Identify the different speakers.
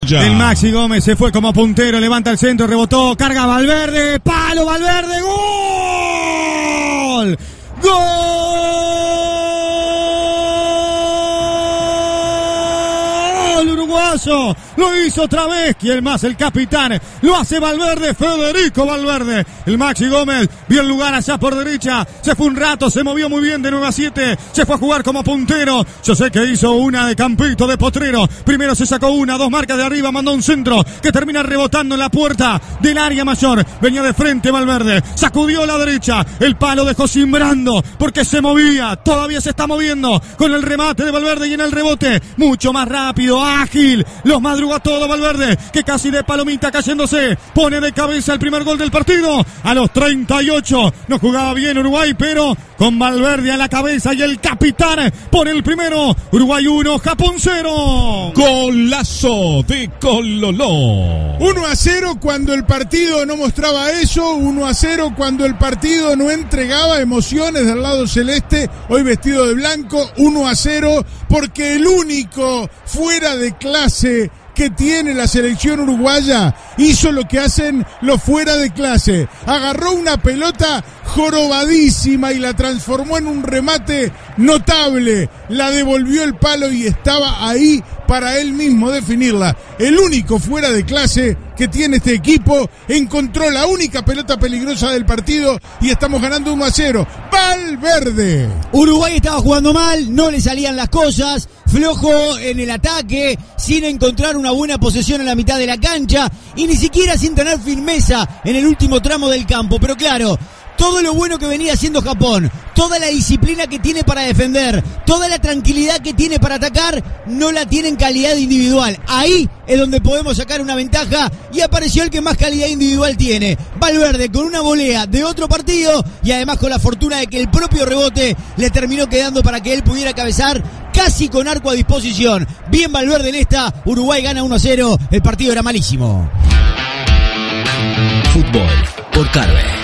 Speaker 1: El Maxi Gómez se fue como puntero, levanta el centro, rebotó, carga Valverde, palo Valverde, ¡gol! ¡Gol! Uruguayo, lo hizo otra vez, ¿quién más? El capitán, lo hace Valverde, Federico Valverde. El Maxi Gómez vio el lugar allá por derecha, se fue un rato, se movió muy bien de 9 a 7, se fue a jugar como puntero. Yo sé que hizo una de campito, de potrero, primero se sacó una, 2 marcas de arriba, mandó un centro que termina rebotando en la puerta del área mayor. Venía de frente Valverde, sacudió la derecha, el palo dejó simbrando porque se movía, todavía se está moviendo con el remate de Valverde y en el rebote, mucho más rápido, ágil, los madruga todo Valverde, que casi de palomita cayéndose, pone de cabeza el primer gol del partido, a los 38, no jugaba bien Uruguay, pero con Valverde a la cabeza y el capitán pone el primero, Uruguay 1, Japón 0.
Speaker 2: Golazo de Cololó.
Speaker 3: 1-0 cuando el partido no mostraba eso, 1-0 cuando el partido no entregaba emociones del lado celeste, hoy vestido de blanco, 1-0 porque el único fuera de clase que tiene la selección uruguaya hizo lo que hacen los fuera de clase, agarró una pelota jorobadísima y la transformó en un remate notable, la devolvió el palo y estaba ahí para él mismo definirla. El único fuera de clase que tiene este equipo encontró la única pelota peligrosa del partido y estamos ganando 1-0. Valverde.
Speaker 4: Uruguay estaba jugando mal, no le salían las cosas, flojo en el ataque, sin encontrar una buena posesión en la mitad de la cancha y ni siquiera sin tener firmeza en el último tramo del campo. Pero claro, todo lo bueno que venía haciendo Japón, toda la disciplina que tiene para defender, toda la tranquilidad que tiene para atacar, no la tiene en calidad individual. Ahí es donde podemos sacar una ventaja y apareció el que más calidad individual tiene. Valverde con una volea de otro partido y además con la fortuna de que el propio rebote le terminó quedando para que él pudiera cabezar casi con arco a disposición. Bien Valverde en esta, Uruguay gana 1-0, el partido era malísimo.
Speaker 5: Fútbol por Carve.